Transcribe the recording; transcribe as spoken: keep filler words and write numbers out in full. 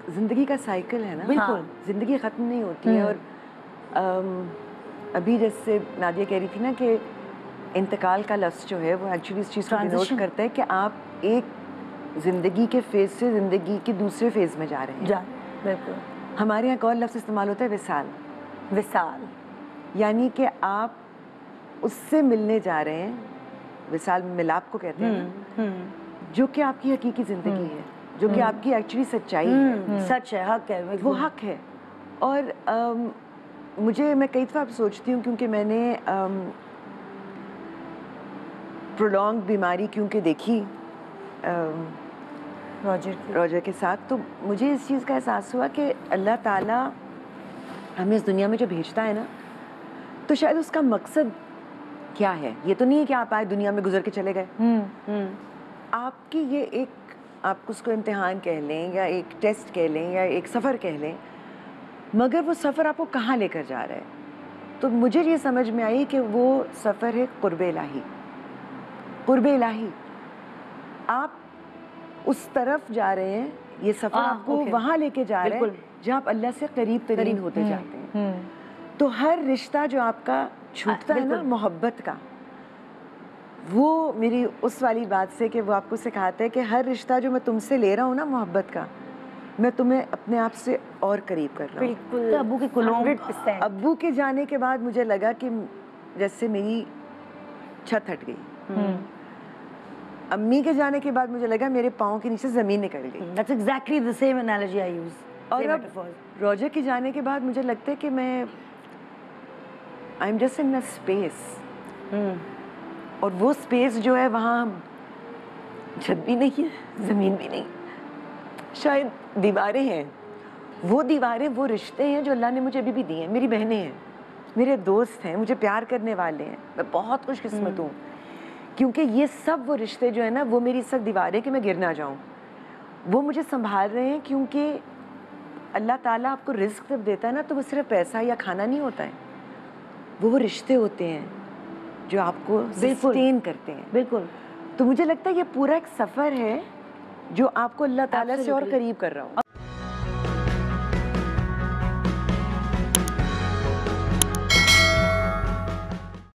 जिंदगी का साइकिल है ना, बिल्कुल जिंदगी खत्म नहीं होती है। और अम, अभी जैसे नादिया कह रही थी ना कि इंतकाल का लफ्ज़ जो है वो एक्चुअली इस चीज़ को डिनोट करता है कि आप एक ज़िंदगी के फेज़ से ज़िंदगी के दूसरे फेज़ में जा रहे हैं। जा बिल्कुल। हमारे यहाँ कौन लफ्ज़ इस्तेमाल होता है? विसाल। विसाल यानी कि आप उससे मिलने जा रहे हैं। विसाल मिलाप को कहते हैं ना, जो कि आपकी हकीकी ज़िंदगी है, जो कि आपकी एक्चुअली सच्चाई है, सच है, हक है, वो हक है। और um, मुझे मैं कई दफ़ा सोचती हूँ क्योंकि मैंने प्रोलॉन्ग बीमारी क्योंकि देखी रॉजर की रॉजर के साथ, तो मुझे इस चीज़ का एहसास हुआ कि अल्लाह ताला हमें इस दुनिया में जो भेजता है ना, तो शायद उसका मकसद क्या है। ये तो नहीं है कि आप आए दुनिया में गुजर के चले गए। आपकी ये एक, आप उसको इम्तिहान कह लें या एक टेस्ट कह लें या एक सफ़र कह लें, मगर वो सफ़र आपको कहाँ लेकर जा रहा है। तो मुझे ये समझ में आई कि वो सफ़र है कुर्ब इलाही। कुर्ब इलाही, आप उस तरफ जा रहे हैं, ये सफ़र आपको वहाँ लेके जा रहे हैं जहाँ आप अल्लाह से करीब तरीन होते जाते हैं। तो हर रिश्ता जो आपका छूटता है ना मोहब्बत का, वो मेरी उस वाली बात से कि वो आपको सिखाता है कि हर रिश्ता जो मैं तुमसे ले रहा हूँ ना मोहब्बत का, मैं तुम्हें अपने आप से और करीब कर रहा हूँ। बिल्कुल। अब्बू के कुलों अब्बू के जाने के बाद मुझे लगा कि जैसे मेरी छत हट गई। अम्मी के जाने के बाद मुझे लगा मेरे पाँव के नीचे ज़मीन निकल गई। That's exactly the same analogy I use. और अब रॉजर के जाने के बाद मुझे लगता है कि मैं I am just in a space, और वो स्पेस जो है वहाँ छत भी नहीं है, ज़मीन भी नहीं, शायद दीवारें हैं। वो दीवारें, वो रिश्ते हैं जो अल्लाह ने मुझे अभी भी दिए हैं। मेरी बहनें हैं, मेरे दोस्त हैं, मुझे प्यार करने वाले हैं। मैं बहुत खुशकिस्मत हूँ क्योंकि ये सब वो रिश्ते जो है ना, वो मेरी सब दीवारें कि मैं गिर ना जाऊँ, वो मुझे संभाल रहे हैं। क्योंकि अल्लाह ताला आपको रिज़्क़ जब देता है ना, तो वो सिर्फ पैसा या खाना नहीं होता है, वो वो रिश्ते होते हैं जो आपको सस्टेन करते हैं। बिल्कुल। तो मुझे लगता है ये पूरा एक सफ़र है जो आपको अल्लाह ताला से और करीब कर रहा हो।